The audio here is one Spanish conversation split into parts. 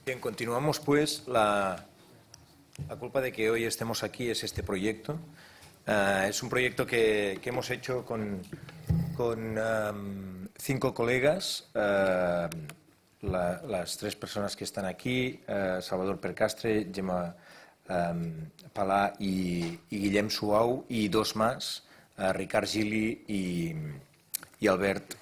Bien, continuamos pues. La culpa de que hoy estemos aquí es este proyecto. Es un proyecto que hemos hecho con 5 colegas, las 3 personas que están aquí, Salvador Percastre, Gemma Palà y Guillem Suau, y 2 más, Ricard Gili y Albert,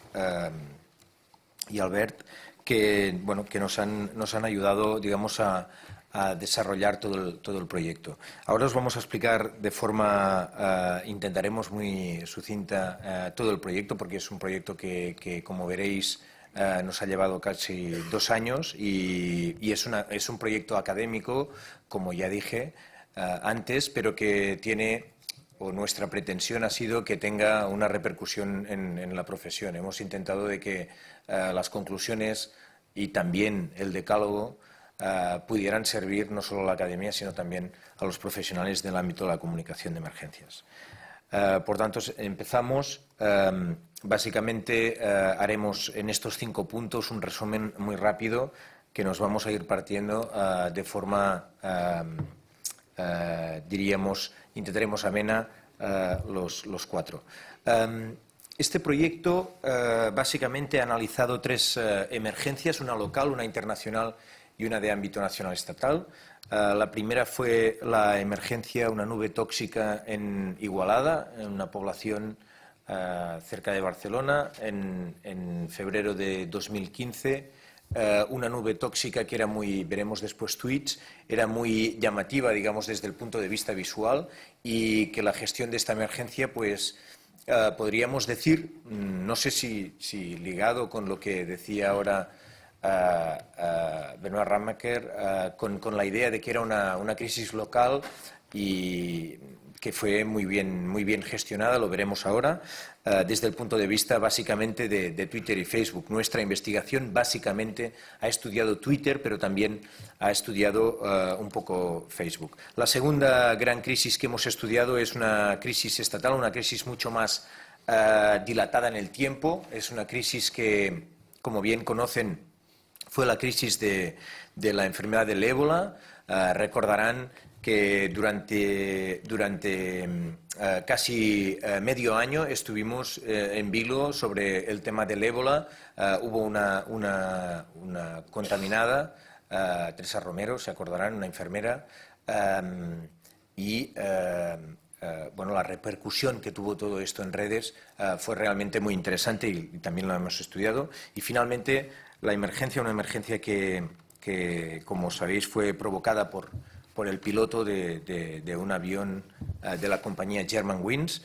que nos han ayudado, digamos, a desarrollar todo el proyecto. Ahora os vamos a explicar de forma, intentaremos muy sucinta, todo el proyecto, porque es un proyecto que como veréis, nos ha llevado casi 2 años y es un proyecto académico, como ya dije antes, pero que tiene, o nuestra pretensión ha sido que tenga una repercusión en la profesión. Hemos intentado de que las conclusiones y también el decálogo pudieran servir no solo a la academia, sino también a los profesionales del ámbito de la comunicación de emergencias. Por tanto, empezamos. Básicamente haremos en estos 5 puntos un resumen muy rápido que nos vamos a ir partiendo de forma, diríamos, intentaremos amena los 4. Este proyecto básicamente ha analizado 3 emergencias, una local, una internacional y una de ámbito nacional estatal. La primera fue la emergencia, una nube tóxica en Igualada, en una población cerca de Barcelona, en febrero de 2015. Una nube tóxica que era muy, veremos después tweets, era muy llamativa, digamos, desde el punto de vista visual, y que la gestión de esta emergencia, pues, podríamos decir, no sé si ligado con lo que decía ahora Benoît Rademacher, con la idea de que era una crisis local y que fue muy bien gestionada, lo veremos ahora, desde el punto de vista básicamente de Twitter y Facebook. Nuestra investigación básicamente ha estudiado Twitter, pero también ha estudiado un poco Facebook. La segunda gran crisis que hemos estudiado es una crisis estatal, una crisis mucho más dilatada en el tiempo. Es una crisis que, como bien conocen, fue la crisis de la enfermedad del ébola. Recordarán que durante casi medio año estuvimos en vilo sobre el tema del ébola. Hubo una contaminada, Teresa Romero, se acordarán, una enfermera, bueno, la repercusión que tuvo todo esto en redes fue realmente muy interesante y también lo hemos estudiado. Y finalmente, la emergencia, una emergencia que como sabéis, fue provocada por el piloto de un avión de la compañía Germanwings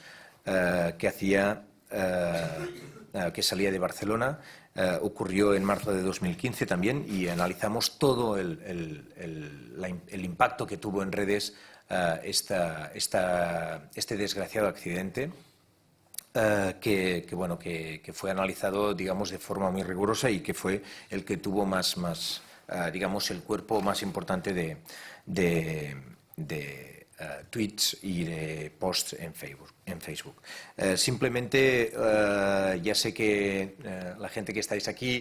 que salía de Barcelona. Ocurrió en marzo de 2015 también, y analizamos todo el impacto que tuvo en redes este desgraciado accidente. Que fue analizado, digamos, de forma muy rigurosa y que fue el que tuvo digamos, el cuerpo más importante de tweets y de posts en Facebook. Simplemente, ya sé que la gente que estáis aquí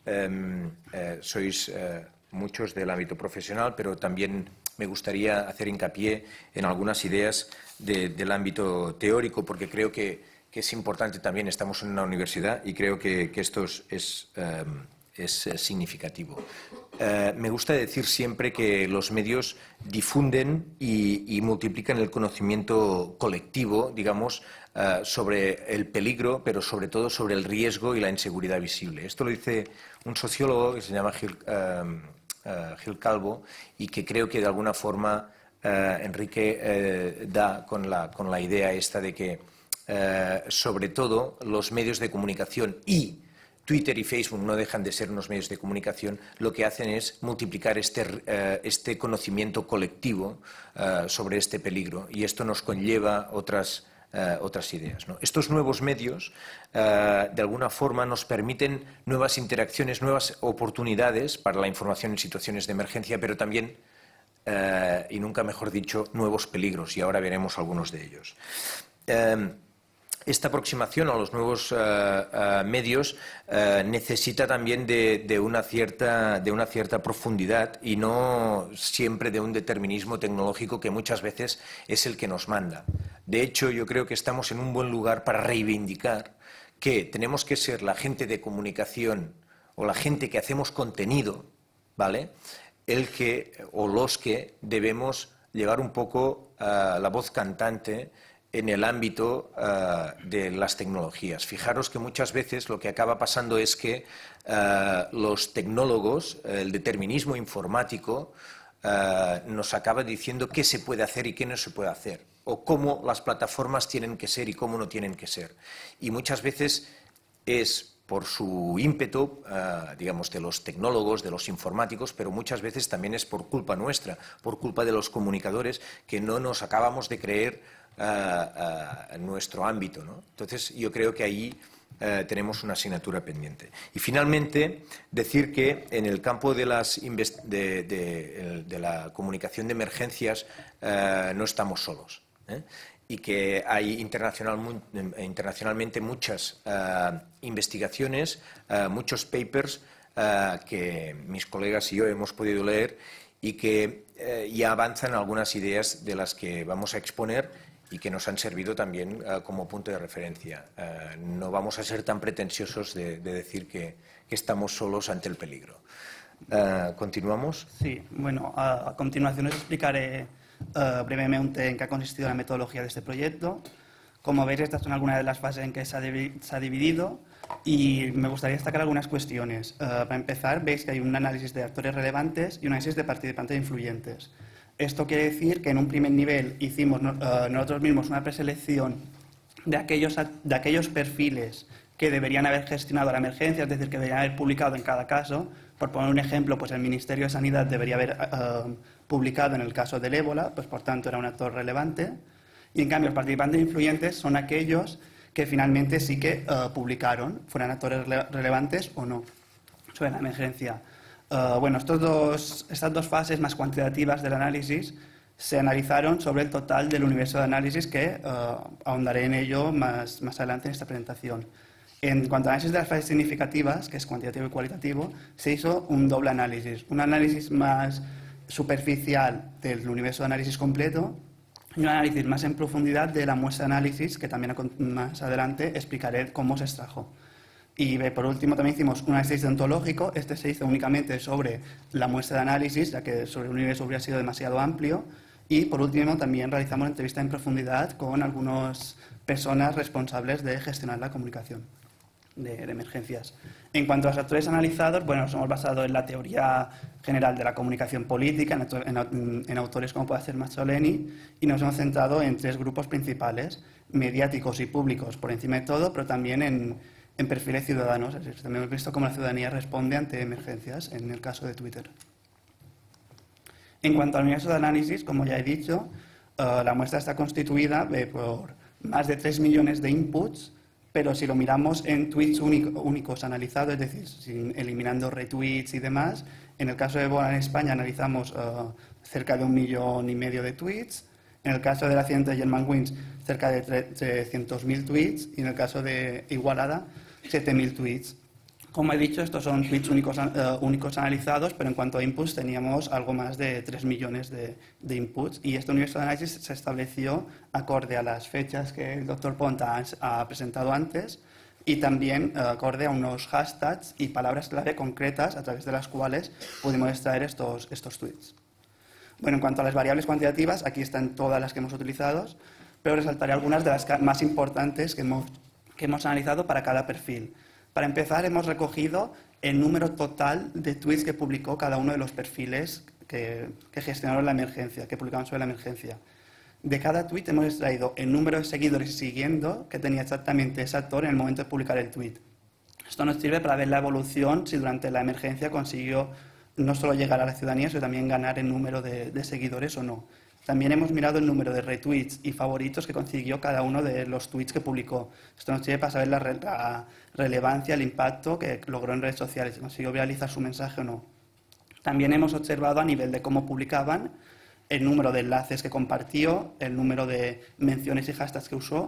sois muchos del ámbito profesional, pero también me gustaría hacer hincapié en algunas ideas del ámbito teórico, porque creo que es importante también. Estamos en una universidad y creo que esto es significativo. Me gusta decir siempre que los medios difunden y multiplican el conocimiento colectivo, digamos, sobre el peligro, pero sobre todo sobre el riesgo y la inseguridad visible. Esto lo dice un sociólogo que se llama Gil Calvo, y que creo que de alguna forma Enrique da con la idea esta de que sobre todo los medios de comunicación, y Twitter y Facebook no dejan de ser unos medios de comunicación, lo que hacen es multiplicar este conocimiento colectivo sobre este peligro, y esto nos conlleva otras ideas, ¿no? Estos nuevos medios, de alguna forma, nos permiten nuevas interacciones, nuevas oportunidades para la información en situaciones de emergencia, pero también, y nunca mejor dicho, nuevos peligros, y ahora veremos algunos de ellos. esta aproximación a los nuevos medios necesita también de una cierta profundidad y no siempre de un determinismo tecnológico que muchas veces es el que nos manda. De hecho, yo creo que estamos en un buen lugar para reivindicar que tenemos que ser la gente de comunicación o la gente que hacemos contenido, ¿vale?, los que debemos llevar un poco la voz cantante en el ámbito de las tecnologías. Fijaros que muchas veces lo que acaba pasando es que los tecnólogos, el determinismo informático, nos acaba diciendo qué se puede hacer y qué no se puede hacer, o cómo las plataformas tienen que ser y cómo no tienen que ser. Y muchas veces es por su ímpetu, digamos, de los tecnólogos, de los informáticos, pero muchas veces también es por culpa nuestra, por culpa de los comunicadores, que no nos acabamos de creer en nuestro ámbito, ¿no? Entonces, yo creo que ahí tenemos una asignatura pendiente. Y finalmente, decir que en el campo de la comunicación de emergencias no estamos solos, ¿eh? Y que hay internacionalmente muchas investigaciones, muchos papers que mis colegas y yo hemos podido leer y que ya avanzan algunas ideas de las que vamos a exponer y que nos han servido también como punto de referencia. No vamos a ser tan pretenciosos de decir que estamos solos ante el peligro. ¿Continuamos? Sí, bueno, a continuación os explicaré brevemente en qué ha consistido la metodología de este proyecto. Como veis, estas son algunas de las fases en que se ha dividido y me gustaría destacar algunas cuestiones. Para empezar, veis que hay un análisis de actores relevantes y un análisis de participantes influyentes. Esto quiere decir que en un primer nivel hicimos nosotros mismos una preselección de aquellos perfiles que deberían haber gestionado la emergencia, es decir, que deberían haber publicado en cada caso. Por poner un ejemplo, pues el Ministerio de Sanidad debería haber publicado en el caso del ébola, pues por tanto era un actor relevante. Y en cambio, los participantes influyentes son aquellos que finalmente sí que publicaron, fueran actores relevantes o no, sobre la emergencia. Bueno, estas dos fases más cuantitativas del análisis se analizaron sobre el total del universo de análisis, que ahondaré en ello más adelante en esta presentación. En cuanto al análisis de las fases significativas, que es cuantitativo y cualitativo, se hizo un doble análisis. Un análisis más superficial del universo de análisis completo y un análisis más en profundidad de la muestra de análisis, que también más adelante explicaré cómo se extrajo. Y por último también hicimos un análisis deontológico. Este se hizo únicamente sobre la muestra de análisis, ya que sobre el universo hubiera sido demasiado amplio. Y por último también realizamos una entrevista en profundidad con algunas personas responsables de gestionar la comunicación de emergencias. En cuanto a los actores analizados, bueno, nos hemos basado en la teoría general de la comunicación política, en autores como puede ser Mazzoleni, y nos hemos centrado en tres grupos principales: mediáticos y públicos por encima de todo, pero también en perfiles ciudadanos. Es decir, también hemos visto cómo la ciudadanía responde ante emergencias, en el caso de Twitter. En cuanto al universo de análisis, como ya he dicho, la muestra está constituida por más de 3 millones de inputs, pero si lo miramos en tweets únicos analizados, es decir, eliminando retweets y demás, en el caso de ébola en España analizamos cerca de 1,5 millones de tweets. En el caso del accidente de Germanwings, cerca de 300.000 tweets, y en el caso de Igualada, 7.000 tweets. Como he dicho, estos son tweets únicos analizados, pero en cuanto a inputs teníamos algo más de 3 millones de inputs, y este universo de análisis se estableció acorde a las fechas que el doctor Ponta ha presentado antes, y también acorde a unos hashtags y palabras clave concretas a través de las cuales pudimos extraer estos tweets. Bueno, en cuanto a las variables cuantitativas, aquí están todas las que hemos utilizado, pero resaltaré algunas de las más importantes que hemos analizado para cada perfil. Para empezar, hemos recogido el número total de tweets que publicó cada uno de los perfiles que gestionaron la emergencia, que publicaron sobre la emergencia. De cada tweet hemos extraído el número de seguidores siguiendo que tenía exactamente ese actor en el momento de publicar el tweet. Esto nos sirve para ver la evolución, si durante la emergencia consiguió no solo llegar a la ciudadanía, sino también ganar el número de seguidores o no. También hemos mirado el número de retweets y favoritos que consiguió cada uno de los tweets que publicó. Esto nos sirve para saber la relevancia, el impacto que logró en redes sociales, si consiguió viralizar su mensaje o no. También hemos observado a nivel de cómo publicaban el número de enlaces que compartió, el número de menciones y hashtags que usó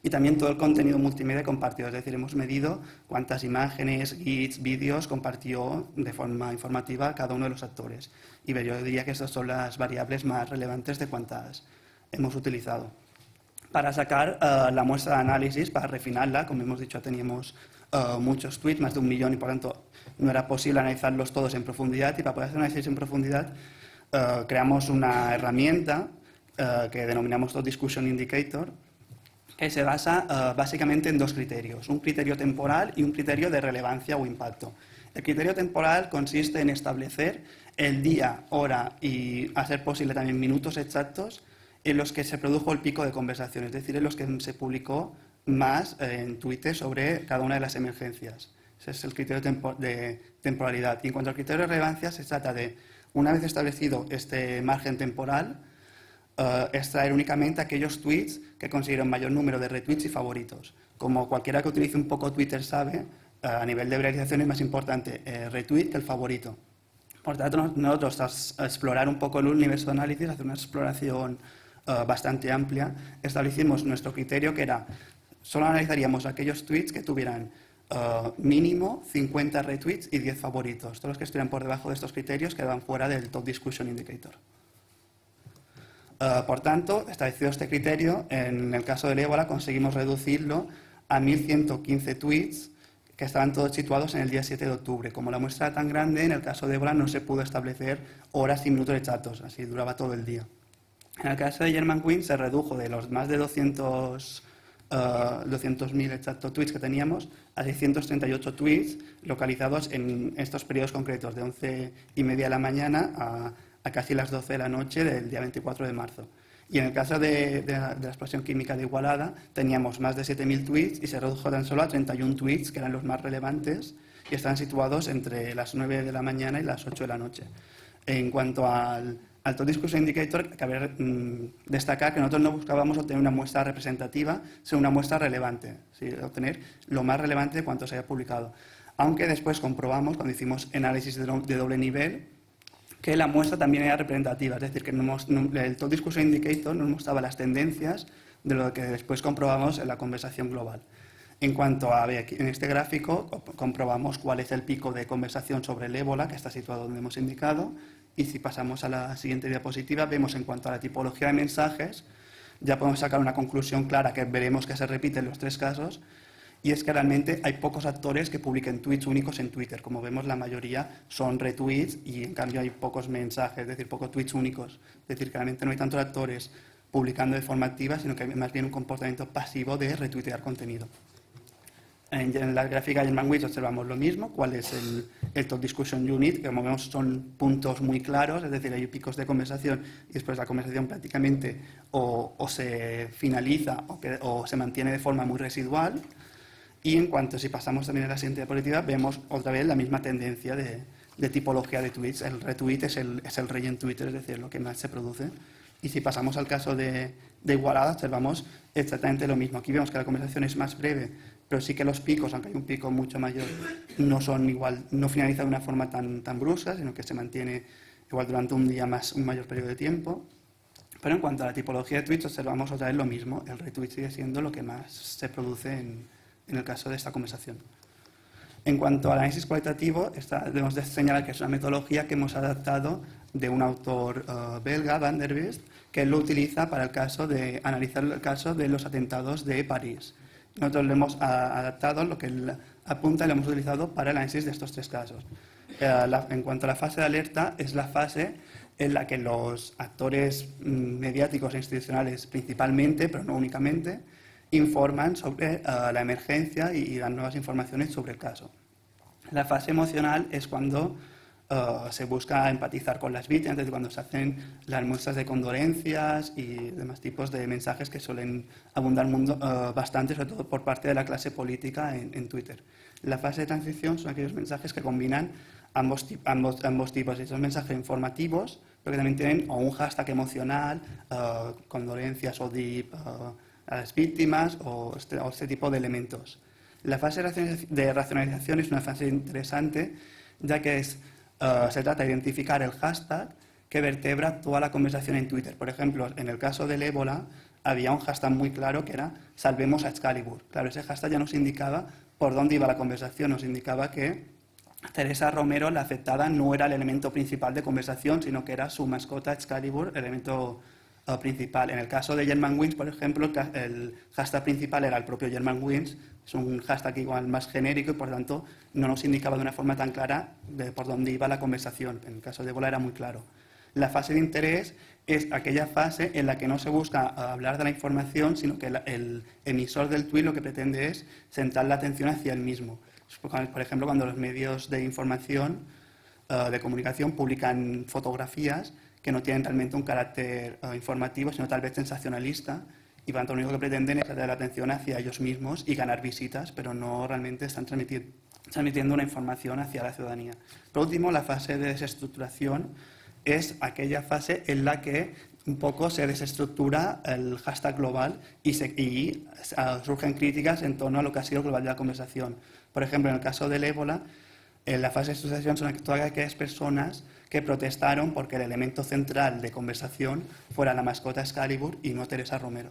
y también todo el contenido multimedia compartido. Es decir, hemos medido cuántas imágenes, GIFs, vídeos compartió de forma informativa cada uno de los actores. Y yo diría que estas son las variables más relevantes de cuántas hemos utilizado. Para sacar la muestra de análisis, para refinarla, como hemos dicho, teníamos muchos tweets, más de 1 millón, y por tanto no era posible analizarlos todos en profundidad. Y para poder hacer análisis en profundidad, creamos una herramienta que denominamos Top Discussion Indicator, que se basa básicamente en 2 criterios, un criterio temporal y un criterio de relevancia o impacto. El criterio temporal consiste en establecer el día, hora y, a ser posible, también minutos exactos en los que se produjo el pico de conversación, es decir, en los que se publicó más en Twitter sobre cada una de las emergencias. Ese es el criterio de temporalidad. Y en cuanto al criterio de relevancia, se trata de, una vez establecido este margen temporal, extraer únicamente aquellos tweets que consiguen mayor número de retweets y favoritos. Como cualquiera que utilice un poco Twitter sabe, a nivel de viralización es más importante el retweet que el favorito. Por tanto, nosotros, tras explorar un poco el universo de análisis, hacer una exploración bastante amplia, establecimos nuestro criterio, que era, solo analizaríamos aquellos tweets que tuvieran mínimo 50 retweets y 10 favoritos. Todos los que estuvieran por debajo de estos criterios quedaban fuera del Top Discussion Indicator. Por tanto, establecido este criterio, en el caso del ébola conseguimos reducirlo a 1.115 tweets que estaban todos situados en el día 7 de octubre. Como la muestra era tan grande, en el caso de ébola no se pudo establecer horas y minutos exactos, así duraba todo el día. En el caso de Germanwings se redujo de los más de 200.000 exactos tweets que teníamos a 638 tweets localizados en estos periodos concretos, de 11:30 de la mañana a casi las 12 de la noche del día 24 de marzo. Y en el caso de la explosión química de Igualada teníamos más de 7.000 tweets y se redujo tan solo a 31 tweets, que eran los más relevantes, y estaban situados entre las 9 de la mañana y las 8 de la noche. En cuanto al Top Discussion Indicator, cabe destacar que nosotros no buscábamos obtener una muestra representativa, sino una muestra relevante, ¿sí? Obtener lo más relevante de cuanto se haya publicado. Aunque después comprobamos, cuando hicimos análisis de doble nivel, que la muestra también era representativa, es decir, que el Top Discussion Indicator nos mostraba las tendencias de lo que después comprobamos en la conversación global. En cuanto a, en este gráfico, comprobamos cuál es el pico de conversación sobre el ébola, que está situado donde hemos indicado, y si pasamos a la siguiente diapositiva, vemos en cuanto a la tipología de mensajes, ya podemos sacar una conclusión clara que veremos que se repite en los 3 casos, y es que realmente hay pocos actores que publiquen tweets únicos en Twitter. Como vemos, la mayoría son retweets y en cambio hay pocos mensajes, es decir, pocos tweets únicos. Es decir, que realmente no hay tantos actores publicando de forma activa, sino que hay más bien un comportamiento pasivo de retuitear contenido. En la gráfica de Germanwings observamos lo mismo, cuál es el Top Discussion Unit, que como vemos son puntos muy claros, es decir, hay picos de conversación y después la conversación prácticamente o se finaliza o se mantiene de forma muy residual. Y en cuanto, si pasamos también a la siguiente diapositiva, vemos otra vez la misma tendencia de tipología de tweets. El retweet es el rey en Twitter, es decir, lo que más se produce. Y si pasamos al caso de Igualada, observamos exactamente lo mismo. Aquí vemos que la conversación es más breve, pero sí que los picos, aunque hay un pico mucho mayor, no son igual, no finaliza de una forma tan brusca, sino que se mantiene igual durante un mayor periodo de tiempo. Pero en cuanto a la tipología de tweets, observamos otra vez lo mismo. El retweet sigue siendo lo que más se produce en el caso de esta conversación. En cuanto al análisis cualitativo, debemos de señalar que es una metodología que hemos adaptado de un autor belga, Van der Vest, que él lo utiliza para analizar el caso de los atentados de París. Nosotros lo hemos adaptado, lo que él apunta, y lo hemos utilizado para el análisis de estos 3 casos. En cuanto a la fase de alerta, es la fase en la que los actores mediáticos e institucionales principalmente, pero no únicamente, informan sobre la emergencia y dan nuevas informaciones sobre el caso. La fase emocional es cuando se busca empatizar con las víctimas, es decir, cuando se hacen las muestras de condolencias y demás tipos de mensajes que suelen abundar bastante, sobre todo por parte de la clase política en Twitter. La fase de transición son aquellos mensajes que combinan ambos tipos, esos mensajes informativos, pero que también tienen o un hashtag emocional, condolencias o deep, a las víctimas o este tipo de elementos. La fase de racionalización es una fase interesante, ya que se trata de identificar el hashtag que vertebra toda la conversación en Twitter. Por ejemplo, en el caso del ébola, había un hashtag muy claro que era salvemos a Excalibur. Claro, ese hashtag ya nos indicaba por dónde iba la conversación, nos indicaba que Teresa Romero, la afectada, no era el elemento principal de conversación, sino que era su mascota Excalibur, el elemento principal. En el caso de Germanwings, por ejemplo, el hashtag principal era el propio Germanwings, es un hashtag igual más genérico y por tanto no nos indicaba de una forma tan clara de por dónde iba la conversación. En el caso de Ébola era muy claro. La fase de interés es aquella fase en la que no se busca hablar de la información, sino que el emisor del tuit lo que pretende es centrar la atención hacia él mismo. Por ejemplo, cuando los medios de información, de comunicación, publican fotografías que no tienen realmente un carácter informativo, sino tal vez sensacionalista, y por tanto lo único que pretenden es atraer la atención hacia ellos mismos y ganar visitas, pero no realmente están transmitiendo una información hacia la ciudadanía. Por último, la fase de desestructuración es aquella fase en la que un poco se desestructura el hashtag global y surgen críticas en torno a lo que ha sido global de la conversación. Por ejemplo, en el caso del ébola, en la fase de desestructuración son todas aquellas personas que protestaron porque el elemento central de conversación fuera la mascota Excalibur y no Teresa Romero.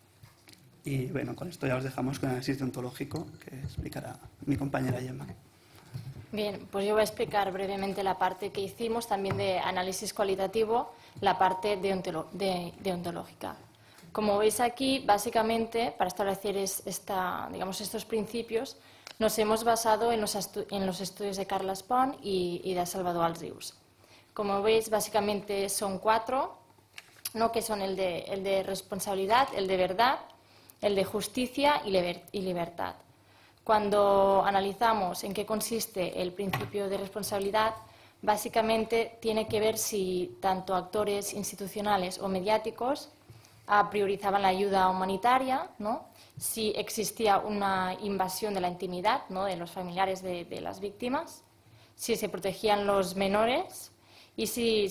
Y bueno, con esto ya os dejamos con el análisis deontológico que explicará mi compañera Gemma. Bien, pues yo voy a explicar brevemente la parte que hicimos también de análisis cualitativo, la parte deontológica. Como veis aquí, básicamente, para establecer estos principios, nos hemos basado en los estudios de Carles Pont y de Salvador Alsius. Como veis, básicamente son 4, ¿no? Que son el de responsabilidad, el de verdad, el de justicia y libertad. Cuando analizamos en qué consiste el principio de responsabilidad, básicamente tiene que ver si tanto actores institucionales o mediáticos priorizaban la ayuda humanitaria, ¿no? Si existía una invasión de la intimidad, ¿no? De los familiares de las víctimas, si se protegían los menores y si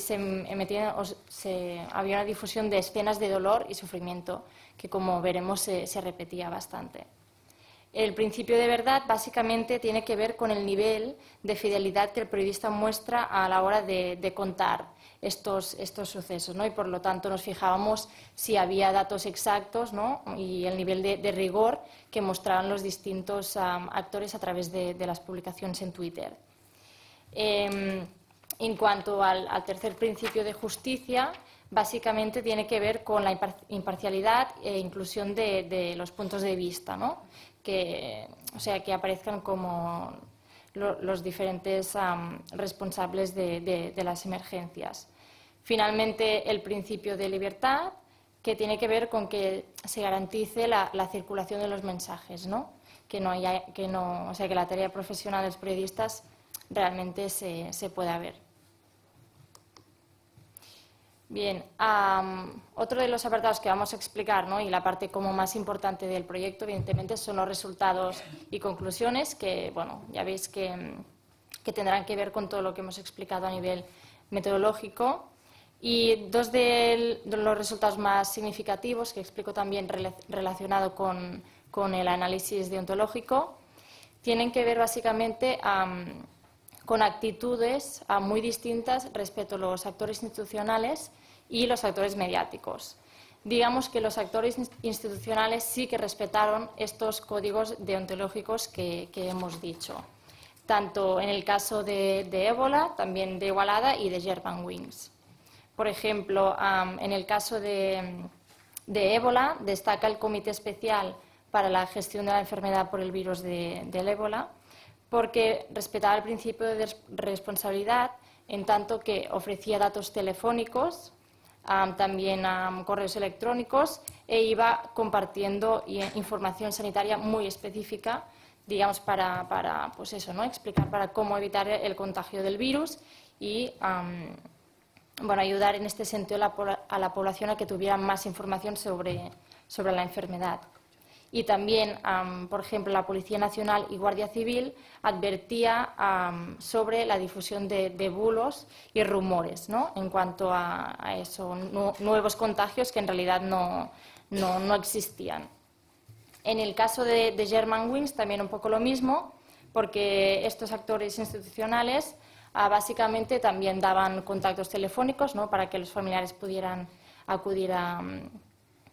había una difusión de escenas de dolor y sufrimiento, que como veremos se repetía bastante. El principio de verdad básicamente tiene que ver con el nivel de fidelidad que el periodista muestra a la hora de contar estos sucesos, ¿no? Y por lo tanto nos fijábamos si había datos exactos, ¿no? Y el nivel de rigor que mostraban los distintos actores a través de las publicaciones en Twitter. En cuanto al tercer principio de justicia, básicamente tiene que ver con la imparcialidad e inclusión de los puntos de vista, ¿no? Que aparezcan como los diferentes responsables de las emergencias. Finalmente, el principio de libertad, que tiene que ver con que se garantice la circulación de los mensajes, ¿no? Que la tarea profesional de los periodistas realmente se pueda ver. Bien, otro de los apartados que vamos a explicar, ¿no? Y la parte como más importante del proyecto, evidentemente, son los resultados y conclusiones que, bueno, ya veis que tendrán que ver con todo lo que hemos explicado a nivel metodológico. Y 2 de los resultados más significativos, que explico también relacionado con el análisis deontológico, tienen que ver básicamente con actitudes muy distintas respecto a los actores institucionales y los actores mediáticos. Digamos que los actores institucionales sí que respetaron estos códigos deontológicos que hemos dicho, tanto en el caso de ébola, también de Igualada y de Germanwings. Por ejemplo, en el caso de ébola, destaca el Comité Especial para la Gestión de la Enfermedad por el Virus del ébola, porque respetaba el principio de responsabilidad en tanto que ofrecía datos telefónicos, también correos electrónicos e iba compartiendo información sanitaria muy específica, digamos, para pues eso, ¿no? Explicar para cómo evitar el contagio del virus y ayudar en este sentido a la población a que tuviera más información sobre la enfermedad. Y también, por ejemplo, la Policía Nacional y Guardia Civil advertía sobre la difusión de bulos y rumores, ¿no? En cuanto a eso, nuevos contagios que en realidad no existían. En el caso de Germanwings también un poco lo mismo, porque estos actores institucionales básicamente también daban contactos telefónicos, ¿no? Para que los familiares pudieran acudir a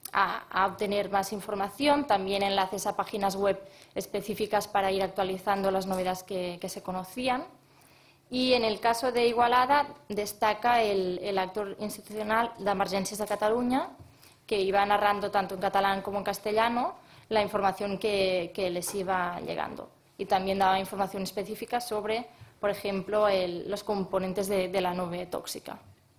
a obtener más información, también enlaces a páginas web específicas para ir actualizando las novedades que se conocían. Y en el caso de Igualada destaca el actor institucional d'Emergències de Catalunya, que iba narrando tanto en catalán como en castellano la información que les iba llegando. Y también daba información específica sobre, por ejemplo, los componentes de la nube tóxica.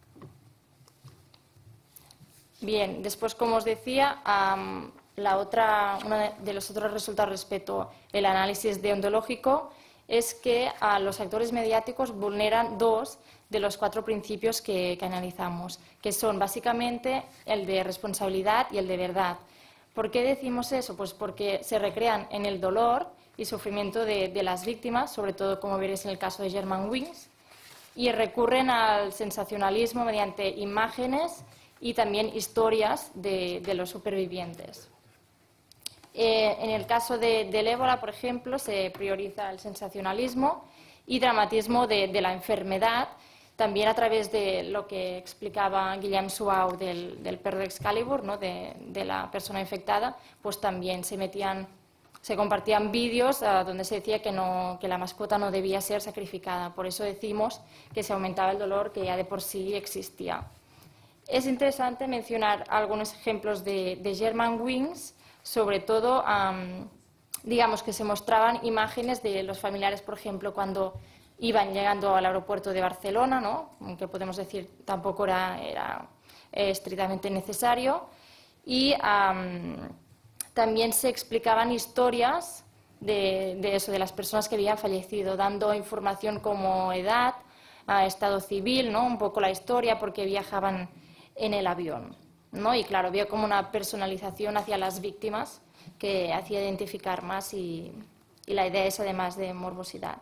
Bien, después, como os decía, uno de los otros resultados respecto al análisis deontológico es que los actores mediáticos vulneran 2 de los 4 principios que analizamos, que son básicamente el de responsabilidad y el de verdad. ¿Por qué decimos eso? Pues porque se recrean en el dolor y sufrimiento de las víctimas, sobre todo, como veréis en el caso de Germanwings, y recurren al sensacionalismo mediante imágenes y también historias de los supervivientes. En el caso del ébola, por ejemplo, se prioriza el sensacionalismo y dramatismo de la enfermedad, también a través de lo que explicaba Guillem Suau del perro de Excalibur, ¿no? de la persona infectada, pues también se compartían vídeos donde se decía que la mascota no debía ser sacrificada. Por eso decimos que se aumentaba el dolor que ya de por sí existía. Es interesante mencionar algunos ejemplos de Germanwings, sobre todo, digamos que se mostraban imágenes de los familiares, por ejemplo, cuando iban llegando al aeropuerto de Barcelona, ¿no? Aunque podemos decir tampoco era estrictamente necesario, y también se explicaban historias de eso, de las personas que habían fallecido, dando información como edad, estado civil, ¿no? Un poco la historia, por qué viajaban en el avión, ¿no? Y claro, había como una personalización hacia las víctimas que hacía identificar más y la idea es además de morbosidad.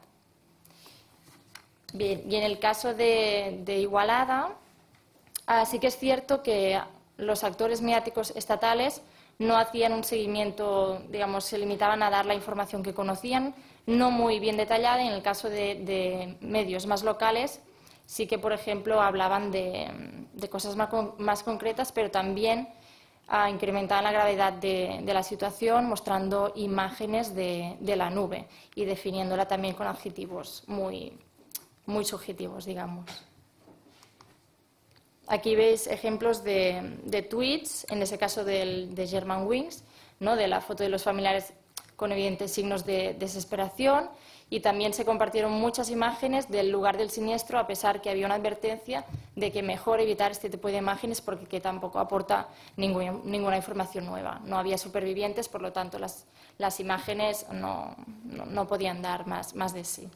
Bien, y en el caso de Igualada, sí que es cierto que los actores mediáticos estatales no hacían un seguimiento, digamos, se limitaban a dar la información que conocían, no muy bien detallada. En el caso de medios más locales, sí que, por ejemplo, hablaban de cosas más concretas, pero también incrementaban la gravedad de la situación, mostrando imágenes de la nube y definiéndola también con adjetivos muy subjetivos, digamos. Aquí veis ejemplos de tweets, en ese caso de Germanwings, ¿no? De la foto de los familiares con evidentes signos de desesperación, y también se compartieron muchas imágenes del lugar del siniestro, a pesar que había una advertencia de que mejor evitar este tipo de imágenes porque que tampoco aporta ninguna información nueva. No había supervivientes, por lo tanto las imágenes no podían dar más de sí.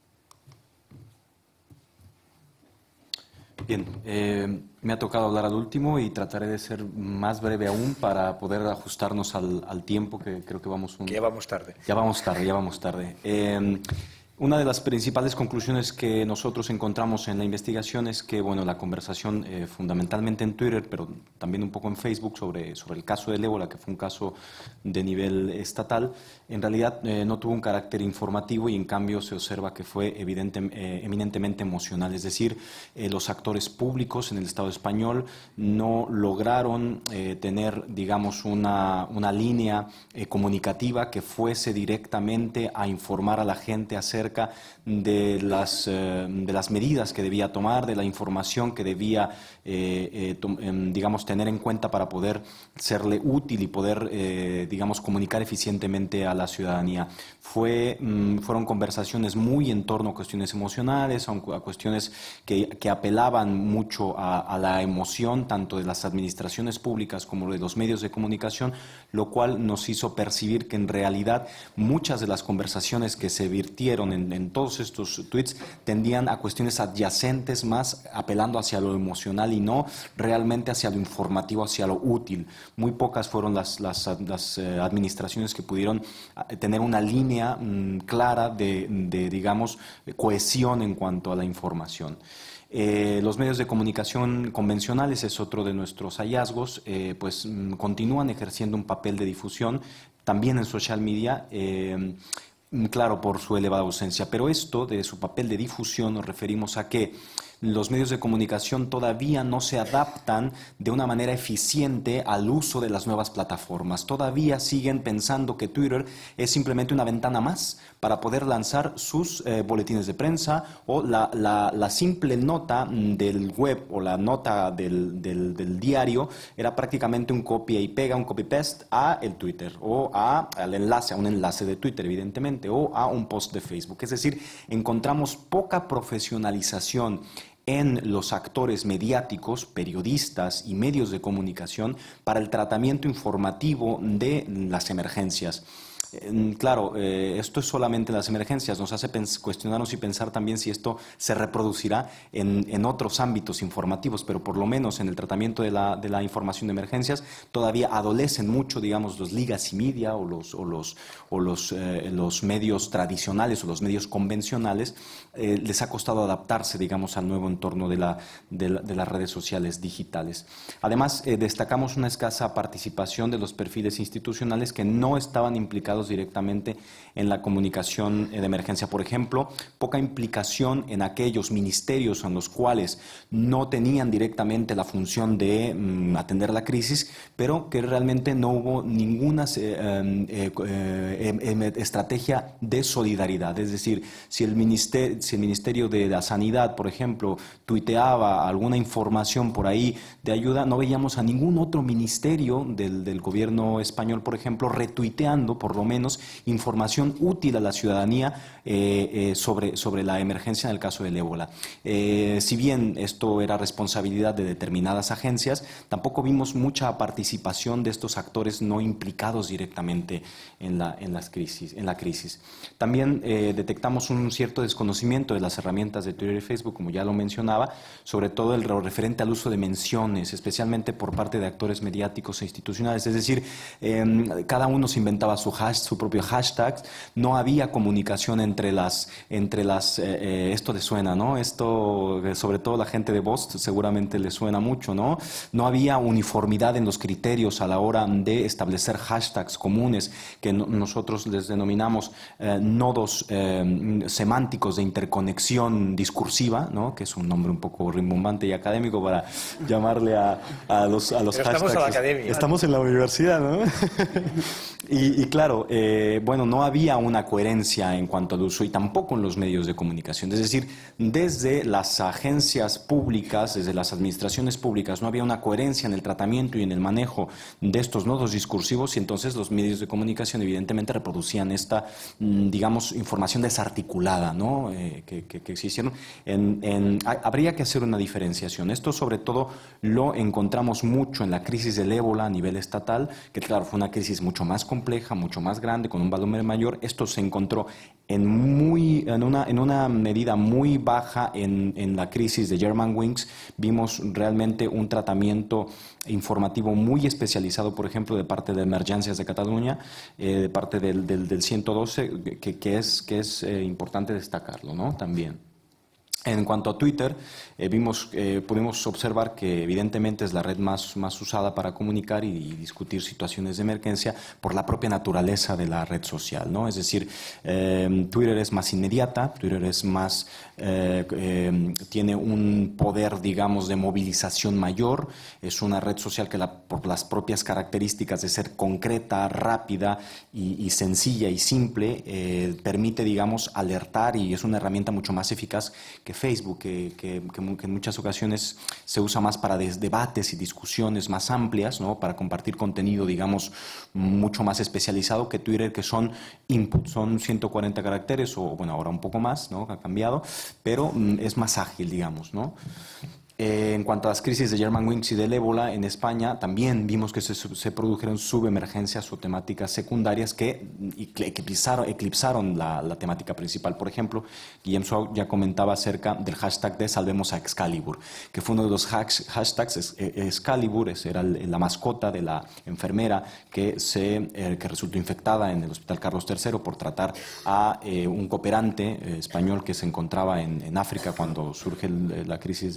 Bien, me ha tocado hablar al último y trataré de ser más breve aún para poder ajustarnos al tiempo, que creo que vamos... Que ya vamos tarde. Ya vamos tarde. Una de las principales conclusiones que nosotros encontramos en la investigación es que, bueno, la conversación fundamentalmente en Twitter, pero también un poco en Facebook sobre el caso del ébola, que fue un caso de nivel estatal, en realidad no tuvo un carácter informativo y en cambio se observa que fue eminentemente emocional. Es decir, los actores públicos en el Estado español no lograron tener, digamos, una línea comunicativa que fuese directamente a informar a la gente acerca de las medidas que debía tomar, de la información que debía, digamos, tener en cuenta para poder serle útil y poder, digamos, comunicar eficientemente a la ciudadanía. Fueron conversaciones muy en torno a cuestiones emocionales, a cuestiones que apelaban mucho a la emoción, tanto de las administraciones públicas como de los medios de comunicación, lo cual nos hizo percibir que en realidad muchas de las conversaciones que se virtieron en todos estos tweets tendían a cuestiones adyacentes, más apelando hacia lo emocional y no realmente hacia lo informativo, hacia lo útil. Muy pocas fueron las administraciones que pudieron tener una línea clara de, digamos, cohesión en cuanto a la información. Los medios de comunicación convencionales es otro de nuestros hallazgos, pues continúan ejerciendo un papel de difusión también en social media, claro, por su elevada ausencia, pero esto de su papel de difusión nos referimos a que los medios de comunicación todavía no se adaptan de una manera eficiente al uso de las nuevas plataformas. Todavía siguen pensando que Twitter es simplemente una ventana más para poder lanzar sus boletines de prensa o la simple nota del web o la nota del diario era prácticamente un copia y pega, un copy-paste a el Twitter o a un enlace de Twitter, evidentemente, o a un post de Facebook. Es decir, encontramos poca profesionalización en los actores mediáticos, periodistas y medios de comunicación para el tratamiento informativo de las emergencias. Claro, esto es solamente las emergencias, nos hace cuestionarnos y pensar también si esto se reproducirá en otros ámbitos informativos, pero por lo menos en el tratamiento de la información de emergencias todavía adolecen mucho, digamos, los legacy media o los medios tradicionales o los medios convencionales, les ha costado adaptarse, digamos, al nuevo entorno de las redes sociales digitales. Además, destacamos una escasa participación de los perfiles institucionales que no estaban implicados directamente en la comunicación de emergencia. Por ejemplo, poca implicación en aquellos ministerios en los cuales no tenían directamente la función de atender la crisis, pero que realmente no hubo ninguna estrategia de solidaridad. Es decir, si el Ministerio de la Sanidad, por ejemplo, tuiteaba alguna información por ahí de ayuda, no veíamos a ningún otro ministerio del gobierno español, por ejemplo, retuiteando por lo menos información útil a la ciudadanía sobre la emergencia en el caso del ébola. Si bien esto era responsabilidad de determinadas agencias, tampoco vimos mucha participación de estos actores no implicados directamente en la crisis. También detectamos un cierto desconocimiento de las herramientas de Twitter y Facebook, como ya lo mencionaba, sobre todo el referente al uso de menciones, especialmente por parte de actores mediáticos e institucionales. Es decir, cada uno se inventaba su propio hashtag, no había comunicación entre las esto le suena, ¿no? Esto, sobre todo la gente de Vox, seguramente le suena mucho, ¿no? No había uniformidad en los criterios a la hora de establecer hashtags comunes que nosotros les denominamos nodos semánticos de interconexión discursiva, ¿no? Que es un nombre un poco rimbombante y académico para llamarle a los hashtags. Estamos en la academia. Estamos en la universidad, ¿no? Y claro, bueno, no había una coherencia en cuanto al uso y tampoco en los medios de comunicación. Es decir, desde las agencias públicas, desde las administraciones públicas, no había una coherencia en el tratamiento y en el manejo de estos nodos discursivos y entonces los medios de comunicación evidentemente reproducían esta, digamos, información desarticulada, ¿no? que existieron. Habría que hacer una diferenciación. Esto sobre todo lo encontramos mucho en la crisis del ébola a nivel estatal, que claro, fue una crisis mucho más compleja, mucho más grande, con un volumen mayor. Esto se encontró en una medida muy baja en la crisis de Germanwings. Vimos realmente un tratamiento informativo muy especializado, por ejemplo, de parte de Emergencias de Cataluña, de parte del 112, que es importante destacarlo, ¿no? También. En cuanto a Twitter, pudimos observar que evidentemente es la red más usada para comunicar y discutir situaciones de emergencia por la propia naturaleza de la red social, ¿no? Es decir, Twitter es más inmediata, Twitter es más, tiene un poder, digamos, de movilización mayor, es una red social que por las propias características de ser concreta, rápida y sencilla y simple, permite, digamos, alertar y es una herramienta mucho más eficaz que Facebook, que en muchas ocasiones se usa más para debates y discusiones más amplias, ¿no? Para compartir contenido, digamos, mucho más especializado que Twitter, que son inputs, son 140 caracteres, o bueno, ahora un poco más, ¿no? Ha cambiado, pero es más ágil, digamos, ¿no? En cuanto a las crisis de Germanwings y del ébola en España, también vimos que se produjeron subemergencias o temáticas secundarias que eclipsaron la temática principal. Por ejemplo, Guillem Suau ya comentaba acerca del hashtag de Salvemos a Excalibur, que fue uno de los hashtags. Excalibur era la mascota de la enfermera que resultó infectada en el Hospital Carlos III por tratar a un cooperante español que se encontraba en África cuando surge la crisis del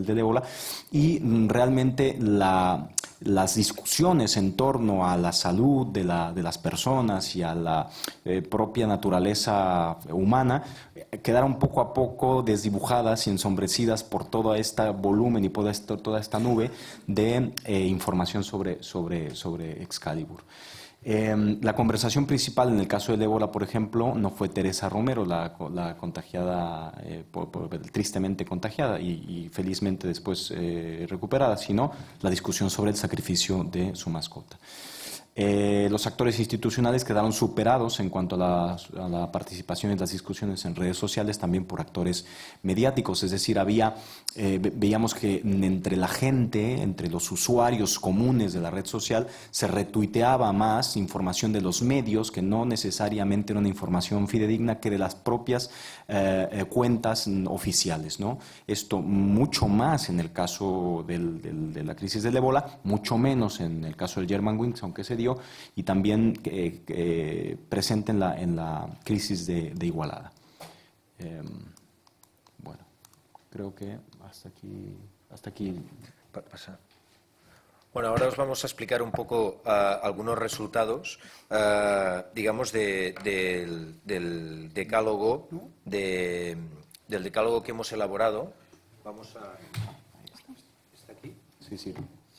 del ébola, y realmente las discusiones en torno a la salud de las personas y a la propia naturaleza humana quedaron poco a poco desdibujadas y ensombrecidas por todo este volumen y por toda esta nube de información sobre Excalibur. La conversación principal en el caso del ébola, por ejemplo, no fue Teresa Romero, la contagiada, tristemente contagiada y felizmente después recuperada, sino la discusión sobre el sacrificio de su mascota. Los actores institucionales quedaron superados en cuanto a la participación en las discusiones en redes sociales también por actores mediáticos, es decir, veíamos que entre la gente, entre los usuarios comunes de la red social, se retuiteaba más información de los medios que no necesariamente era una información fidedigna que de las propias cuentas oficiales, ¿no? Esto mucho más en el caso de la crisis del ébola, mucho menos en el caso del Germanwings, aunque se dio, y también presente en la crisis de Igualada. Bueno, creo que hasta aquí pasa. Bueno, ahora os vamos a explicar un poco algunos resultados, digamos, del decálogo, del decálogo que hemos elaborado. Vamos a... ¿Está aquí? Sí, sí.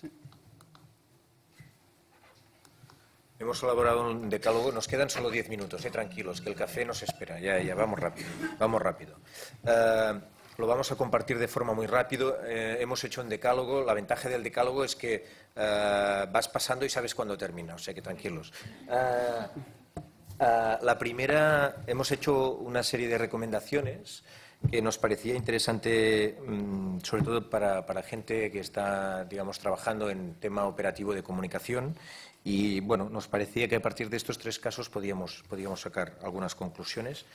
Hemos elaborado un decálogo, nos quedan solo 10 minutos, tranquilos, que el café nos espera, ya, vamos rápido. Lo vamos a compartir de forma muy rápido. Hemos hecho un decálogo, la ventaja del decálogo es que vas pasando y sabes cuándo termina, o sea que tranquilos. La primera, hemos hecho una serie de recomendaciones que nos parecía interesante, sobre todo para gente que está, digamos, trabajando en tema operativo de comunicación. Y bueno, nos parecía que a partir de estos 3 casos podíamos sacar algunas conclusiones,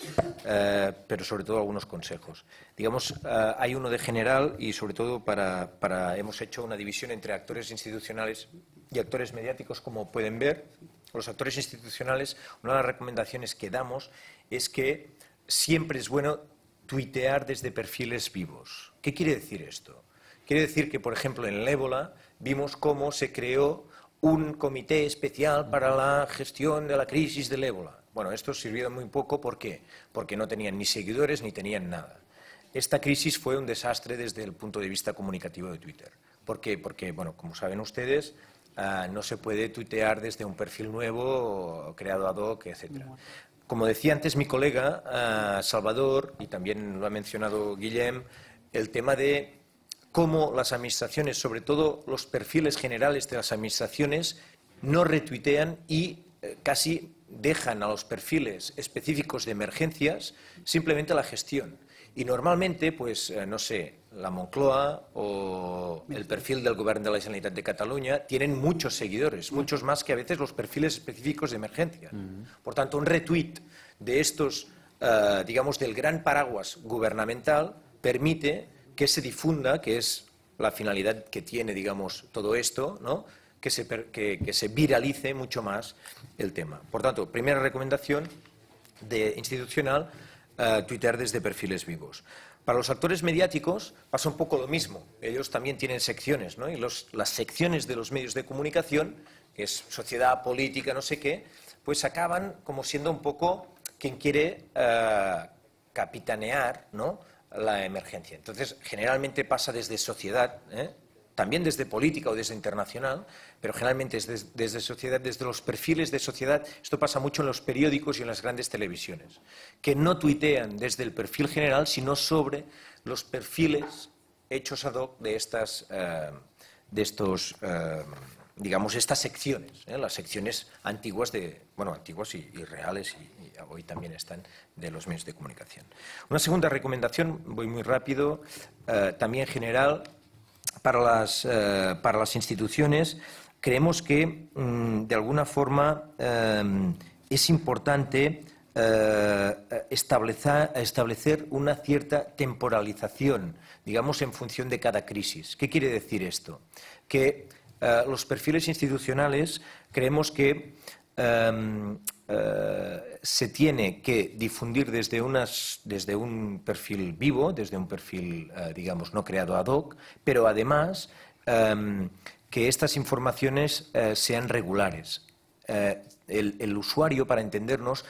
pero sobre todo algunos consejos. Digamos, hay uno de general y sobre todo hemos hecho una división entre actores institucionales y actores mediáticos, como pueden ver. Los actores institucionales, una de las recomendaciones que damos es que siempre es bueno tuitear desde perfiles vivos. ¿Qué quiere decir esto? Quiere decir que, por ejemplo, en el ébola vimos cómo se creó un comité especial para la gestión de la crisis del ébola. Bueno, esto sirvió muy poco. ¿Por qué? Porque no tenían ni seguidores ni tenían nada. Esta crisis fue un desastre desde el punto de vista comunicativo de Twitter. ¿Por qué? Porque, bueno, como saben ustedes, no se puede tuitear desde un perfil nuevo, creado ad hoc, etc. Como decía antes mi colega Salvador, y también lo ha mencionado Guillem, el tema de cómo las administraciones, sobre todo los perfiles generales de las administraciones, no retuitean y casi dejan a los perfiles específicos de emergencias simplemente la gestión. Y normalmente, pues, no sé, la Moncloa o el perfil del Govern de la Generalitat de Cataluña tienen muchos seguidores, muchos más que a veces los perfiles específicos de emergencia. Por tanto, un retweet de estos, digamos, del gran paraguas gubernamental permite que se difunda, que es la finalidad que tiene, digamos, todo esto, ¿no? Que se viralice mucho más el tema. Por tanto, primera recomendación institucional, tuitear desde perfiles vivos. Para los actores mediáticos pasa un poco lo mismo. Ellos también tienen secciones, ¿no? Y las secciones de los medios de comunicación, que es sociedad, política, no sé qué, pues acaban como siendo un poco quien quiere capitanear, ¿no?, la emergencia. Entonces, generalmente pasa desde sociedad, también desde política o desde internacional, pero generalmente es desde sociedad, desde los perfiles de sociedad. Esto pasa mucho en los periódicos y en las grandes televisiones, que no tuitean desde el perfil general, sino sobre los perfiles hechos ad hoc de digamos, estas secciones, las secciones antiguas antiguas y reales, y hoy también están, de los medios de comunicación. Una segunda recomendación, voy muy rápido, también general, para las instituciones. Creemos que, de alguna forma, es importante establecer una cierta temporalización, digamos, en función de cada crisis. ¿Qué quiere decir esto? Que los perfiles institucionales creemos que se tiene que difundir desde un perfil vivo, desde un perfil, digamos, no creado ad hoc, pero además que estas informaciones sean regulares. El usuario, para entendernos,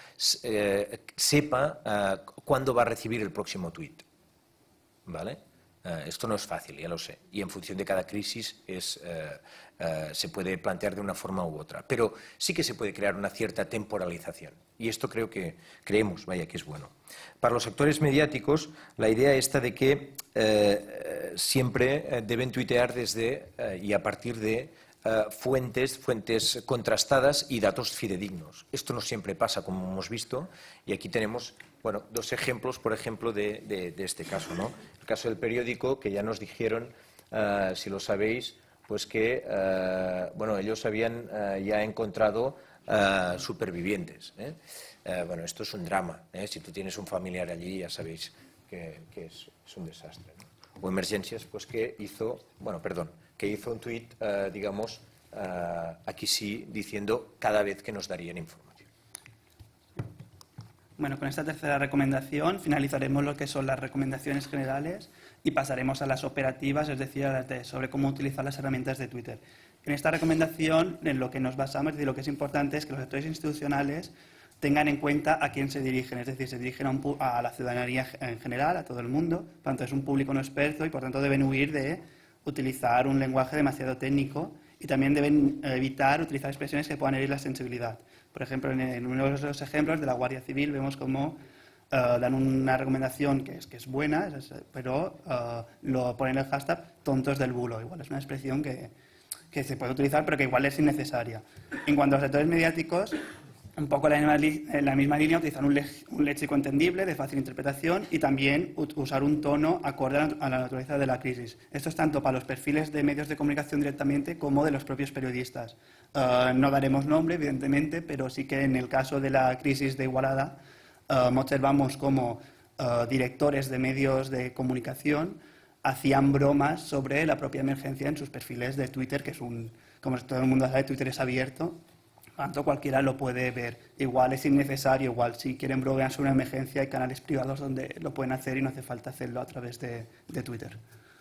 sepa cuándo va a recibir el próximo tuit. ¿Vale? Esto no es fácil, ya lo sé, y en función de cada crisis se puede plantear de una forma u otra, pero sí que se puede crear una cierta temporalización, y esto creemos, vaya, que es bueno. Para los actores mediáticos, la idea esta de que siempre deben tuitear desde y a partir de fuentes contrastadas y datos fidedignos. Esto no siempre pasa, como hemos visto, y aquí tenemos, bueno, dos ejemplos, por ejemplo, de este caso, ¿no? El caso del periódico, que ya nos dijeron, si lo sabéis, pues que, bueno, ellos habían ya encontrado supervivientes, ¿eh? Bueno, esto es un drama, ¿eh? Si tú tienes un familiar allí, ya sabéis que es un desastre, ¿no? O Emergencias, pues que hizo, bueno, perdón, que hizo un tuit, digamos, aquí sí, diciendo cada vez que nos darían información. Bueno, con esta tercera recomendación finalizaremos lo que son las recomendaciones generales y pasaremos a las operativas, es decir, a las sobre cómo utilizar las herramientas de Twitter. En esta recomendación, en lo que nos basamos, es decir, lo que es importante es que los actores institucionales tengan en cuenta a quién se dirigen, es decir, se dirigen a la ciudadanía en general, a todo el mundo, por tanto es un público no experto y por tanto deben huir de utilizar un lenguaje demasiado técnico y también deben evitar utilizar expresiones que puedan herir la sensibilidad. Por ejemplo, en uno de los ejemplos de la Guardia Civil vemos cómo dan una recomendación que es buena, pero lo ponen el hashtag tontos del bulo. Igual es una expresión que se puede utilizar, pero que igual es innecesaria. En cuanto a los sectores mediáticos, un poco en la misma línea, utilizar un léxico entendible, de fácil interpretación y también usar un tono acorde a la naturaleza de la crisis. Esto es tanto para los perfiles de medios de comunicación directamente como de los propios periodistas. No daremos nombre, evidentemente, pero sí que en el caso de la crisis de Igualada observamos cómo directores de medios de comunicación hacían bromas sobre la propia emergencia en sus perfiles de Twitter, que es como todo el mundo sabe, Twitter es abierto. Tanto cualquiera lo puede ver. Igual es innecesario, igual si quieren bromear sobre una emergencia hay canales privados donde lo pueden hacer y no hace falta hacerlo a través de Twitter.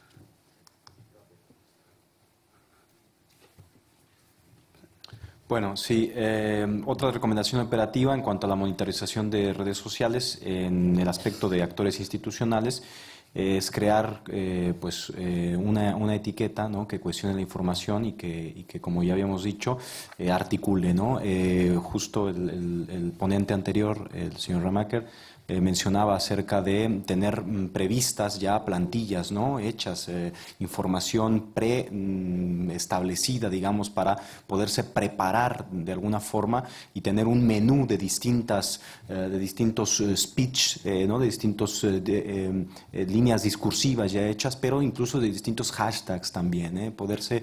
Bueno, sí. Otra recomendación operativa en cuanto a la monitorización de redes sociales en el aspecto de actores institucionales es crear una etiqueta, ¿no?, que cuestione la información y que como ya habíamos dicho, articule, ¿no? Justo el ponente anterior, el señor Ramaker, mencionaba acerca de tener previstas ya plantillas, ¿no?, hechas, información preestablecida, digamos, para poderse preparar de alguna forma y tener un menú de distintos speech, ¿no?, de distintos líneas discursivas ya hechas, pero incluso de distintos hashtags también, poderse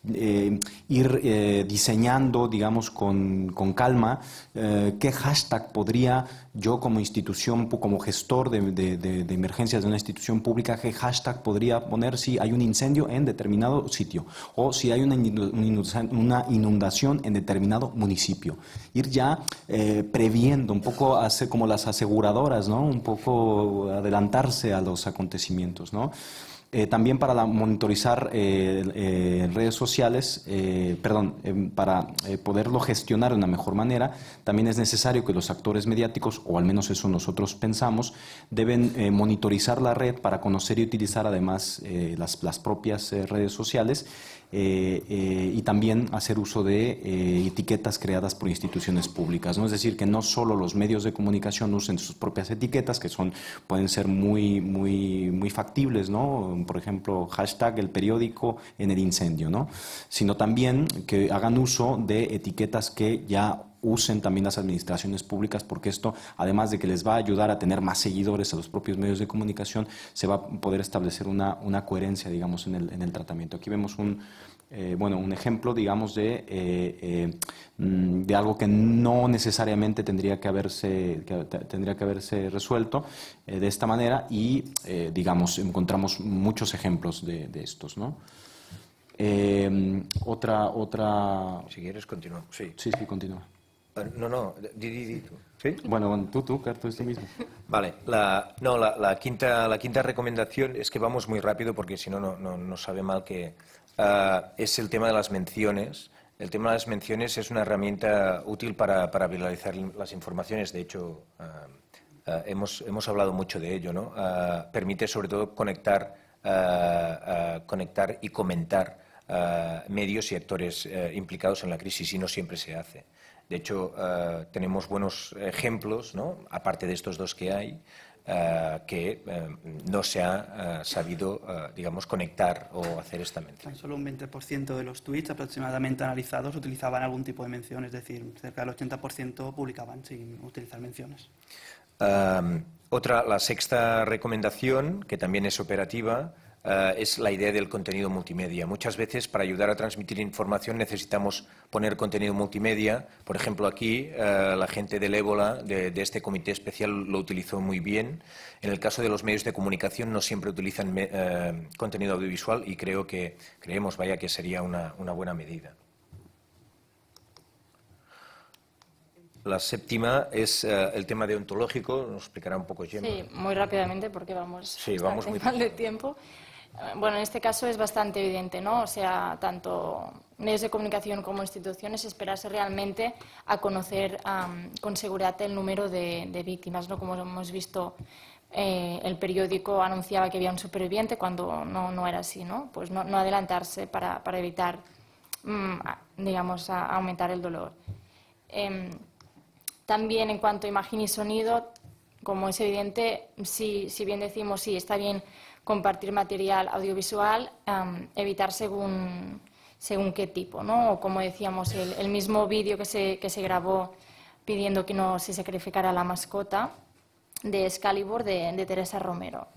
ir diseñando, digamos, con calma qué hashtag podría yo como institución, como gestor de emergencias de una institución pública, qué hashtag podría poner si hay un incendio en determinado sitio o si hay una inundación en determinado municipio. Ir ya previendo, un poco hacer como las aseguradoras, ¿no?, un poco adelantarse a los acontecimientos, ¿no? También para monitorizar redes sociales, para poderlo gestionar de una mejor manera, también es necesario que los actores mediáticos, o al menos eso nosotros pensamos, deben monitorizar la red para conocer y utilizar además las propias redes sociales y también hacer uso de etiquetas creadas por instituciones públicas, ¿no? Es decir, que no solo los medios de comunicación usen sus propias etiquetas, que pueden ser muy factibles, ¿no? Por ejemplo, hashtag el periódico en el incendio, ¿no?, sino también que hagan uso de etiquetas que ya usen también las administraciones públicas, porque esto, además de que les va a ayudar a tener más seguidores a los propios medios de comunicación, se va a poder establecer una coherencia, digamos, en el tratamiento. Aquí vemos un ejemplo, digamos, de algo que no necesariamente tendría que haberse resuelto de esta manera y, digamos, encontramos muchos ejemplos de estos, ¿no? Otra... Si quieres, continúa. Sí, sí, continúa. No, di tú. ¿Sí? Bueno, tú, Carlos, tú mismo. Vale, la quinta recomendación es que vamos muy rápido porque si no, no sabe mal que es el tema de las menciones. El tema de las menciones es una herramienta útil para viralizar las informaciones. De hecho, hemos hablado mucho de ello, ¿no? Permite sobre todo conectar y comentar medios y actores implicados en la crisis y no siempre se hace. De hecho, tenemos buenos ejemplos, ¿no? Aparte de estos dos que hay, que no se ha sabido, digamos, conectar o hacer esta mención. Solo un 20% de los tweets aproximadamente analizados utilizaban algún tipo de mención, es decir, cerca del 80% publicaban sin utilizar menciones. La sexta recomendación, que también es operativa, es la idea del contenido multimedia. Muchas veces para ayudar a transmitir información necesitamos poner contenido multimedia. Por ejemplo, aquí la gente del ébola, de este comité especial, lo utilizó muy bien. En el caso de los medios de comunicación no siempre utilizan contenido audiovisual y creemos que sería una buena medida. La séptima es el tema deontológico. Nos explicará un poco Gemma. Sí, muy rápidamente porque vamos muy mal de tiempo. Bueno, en este caso es bastante evidente, ¿no? O sea, tanto medios de comunicación como instituciones esperarse realmente a conocer con seguridad el número de víctimas, ¿no? Como hemos visto, el periódico anunciaba que había un superviviente cuando no era así, ¿no? Pues no adelantarse para evitar, digamos, aumentar el dolor. También en cuanto a imagen y sonido, como es evidente, si bien decimos sí, está bien compartir material audiovisual, evitar según qué tipo, ¿no? O como decíamos, el mismo vídeo que se grabó pidiendo que no se sacrificara la mascota de Excalibur de Teresa Romero.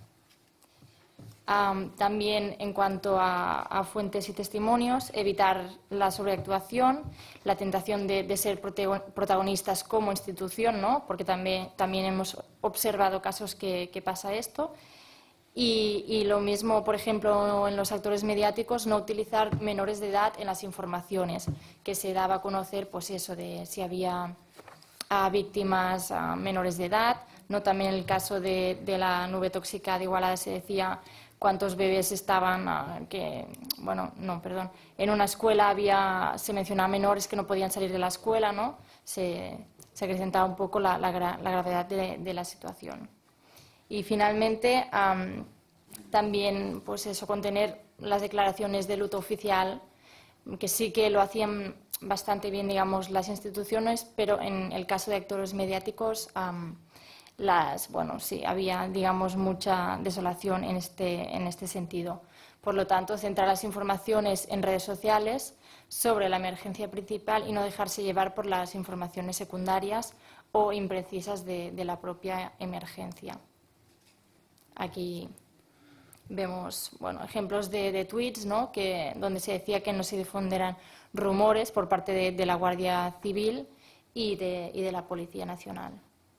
También en cuanto a fuentes y testimonios, evitar la sobreactuación, la tentación de ser protagonistas como institución, ¿no? Porque también hemos observado casos que pasa esto. Y lo mismo, por ejemplo, en los actores mediáticos, no utilizar menores de edad en las informaciones, que se daba a conocer, pues eso, de si había víctimas menores de edad, ¿no? También en el caso de la nube tóxica de Igualada se decía cuántos bebés estaban, en una escuela se mencionaba menores que no podían salir de la escuela, ¿no? Se acrecentaba un poco la gravedad de la situación. Y finalmente, también, pues eso, contener las declaraciones de luto oficial, que sí que lo hacían bastante bien, digamos, las instituciones, pero en el caso de actores mediáticos, había, digamos, mucha desolación en este sentido. Por lo tanto, centrar las informaciones en redes sociales sobre la emergencia principal y no dejarse llevar por las informaciones secundarias o imprecisas de la propia emergencia. Aquí vemos ejemplos de tweets, ¿no? Donde se decía que no se difundieran rumores por parte de la Guardia Civil y de la Policía Nacional.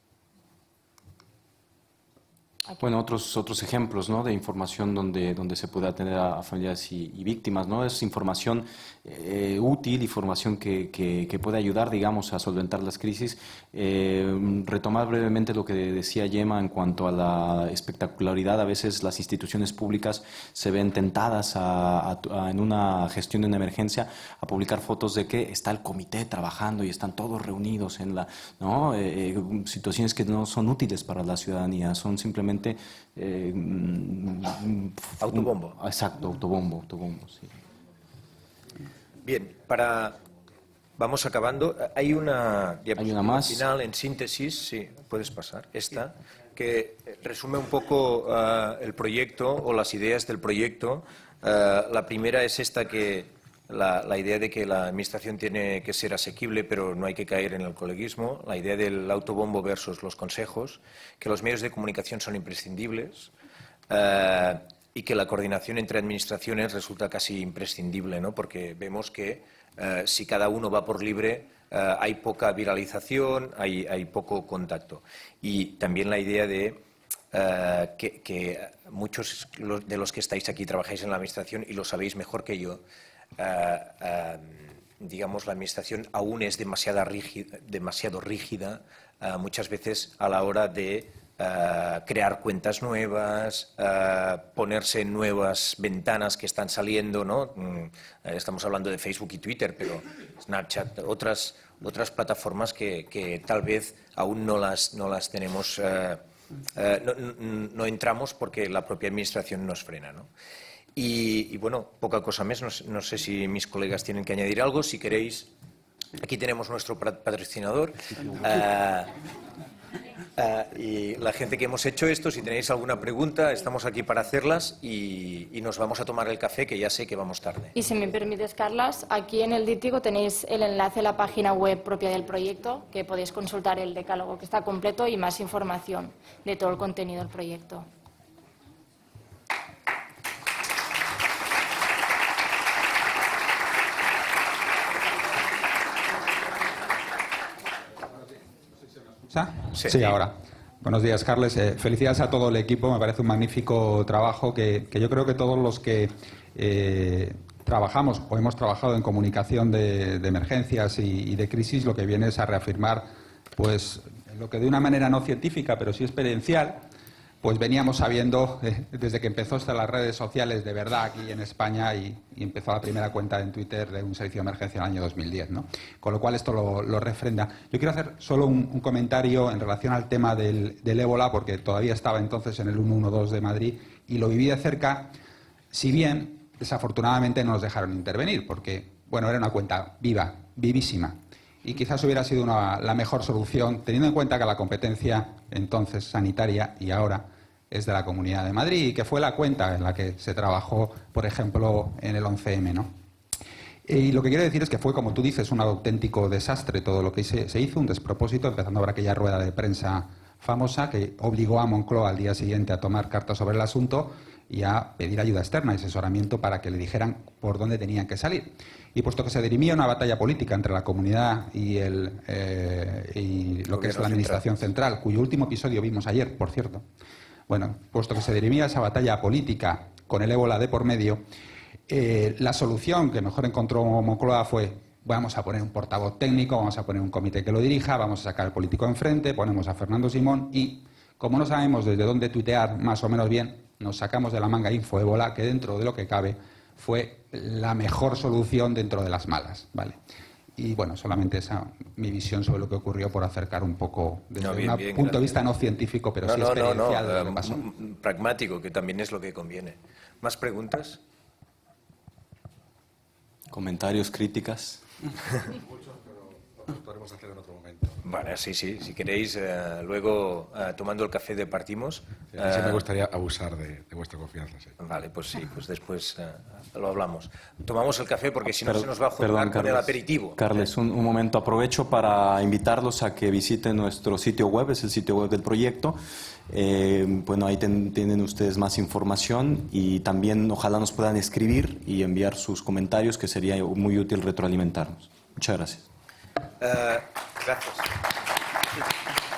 Aquí. Bueno, otros ejemplos, ¿no? De información donde se puede atender a familiares y víctimas, ¿no? Es información útil, información que puede ayudar, digamos, a solventar las crisis. Retomar brevemente lo que decía Gemma en cuanto a la espectacularidad. A veces las instituciones públicas se ven tentadas en una gestión de una emergencia a publicar fotos de que está el comité trabajando y están todos reunidos en ¿no? Situaciones que no son útiles para la ciudadanía, son simplemente autobombo. Exacto, autobombo, sí. Bien, vamos acabando. Hay una diapositiva más final, en síntesis, sí, puedes pasar, esta, que resume un poco el proyecto o las ideas del proyecto. La primera es esta la idea de que la administración tiene que ser asequible, pero no hay que caer en el coleguismo. La idea del autobombo versus los consejos, que los medios de comunicación son imprescindibles y que la coordinación entre administraciones resulta casi imprescindible, ¿no? Porque vemos que si cada uno va por libre hay poca viralización, hay poco contacto. Y también la idea de que muchos de los que estáis aquí trabajáis en la administración y lo sabéis mejor que yo. digamos, la administración aún es demasiado rígida muchas veces a la hora de crear cuentas nuevas, ponerse en nuevas ventanas que están saliendo, ¿no? Estamos hablando de Facebook y Twitter, pero Snapchat, otras plataformas que tal vez aún no las tenemos, no entramos porque la propia administración nos frena, ¿no? Y bueno, poca cosa más. No sé si mis colegas tienen que añadir algo. Si queréis, aquí tenemos nuestro patrocinador. Y la gente que hemos hecho esto, si tenéis alguna pregunta, estamos aquí para hacerlas y nos vamos a tomar el café, que ya sé que vamos tarde. Y si me permites, Carlas, aquí en el díptico tenéis el enlace a la página web propia del proyecto, que podéis consultar el decálogo que está completo y más información de todo el contenido del proyecto. Sí, ahora. Buenos días, Carles. Felicidades a todo el equipo. Me parece un magnífico trabajo que yo creo que todos los que trabajamos o hemos trabajado en comunicación de emergencias y de crisis, lo que viene es a reafirmar pues lo que de una manera no científica, pero sí experiencial, pues veníamos sabiendo desde que empezó hasta las redes sociales de verdad aquí en España y empezó la primera cuenta en Twitter de un servicio de emergencia en el año 2010, ¿no? Con lo cual esto lo refrenda. Yo quiero hacer solo un comentario en relación al tema del ébola, porque todavía estaba entonces en el 112 de Madrid y lo viví de cerca, si bien desafortunadamente no nos dejaron intervenir, porque bueno, era una cuenta vivísima. Y quizás hubiera sido la mejor solución, teniendo en cuenta que la competencia entonces sanitaria y ahora es de la Comunidad de Madrid y que fue la cuenta en la que se trabajó, por ejemplo, en el 11M, ¿no? Y lo que quiero decir es que fue, como tú dices, un auténtico desastre todo lo que se hizo, un despropósito, empezando por aquella rueda de prensa famosa que obligó a Moncloa al día siguiente a tomar cartas sobre el asunto y a pedir ayuda externa y asesoramiento para que le dijeran por dónde tenían que salir. Y puesto que se dirimía una batalla política entre la comunidad y lo que es la Administración Central, cuyo último episodio vimos ayer, por cierto, bueno, puesto que se dirimía esa batalla política con el ébola de por medio, la solución que mejor encontró Moncloa fue: vamos a poner un portavoz técnico, vamos a poner un comité que lo dirija, vamos a sacar al político enfrente, ponemos a Fernando Simón y, como no sabemos desde dónde tuitear más o menos bien, nos sacamos de la manga Infoébola, que dentro de lo que cabe fue la mejor solución dentro de las malas, ¿vale? Y bueno, solamente esa mi visión sobre lo que ocurrió por acercar un poco desde un punto de vista no científico, pero sí experiencial de lo que pasó. Pragmático, que también es lo que conviene. ¿Más preguntas? ¿Comentarios, críticas? Muchos, pero los podremos hacer en otro momento. Vale, sí, si queréis, luego tomando el café departimos. Sí, me gustaría abusar de vuestra confianza. Sí. Vale, pues sí, pues después lo hablamos. Tomamos el café porque si no se nos va a juntar con el aperitivo. Carles, un momento, aprovecho para invitarlos a que visiten nuestro sitio web, es el sitio web del proyecto. Bueno, ahí tienen ustedes más información y también ojalá nos puedan escribir y enviar sus comentarios, que sería muy útil retroalimentarnos. Muchas gracias. Gracias.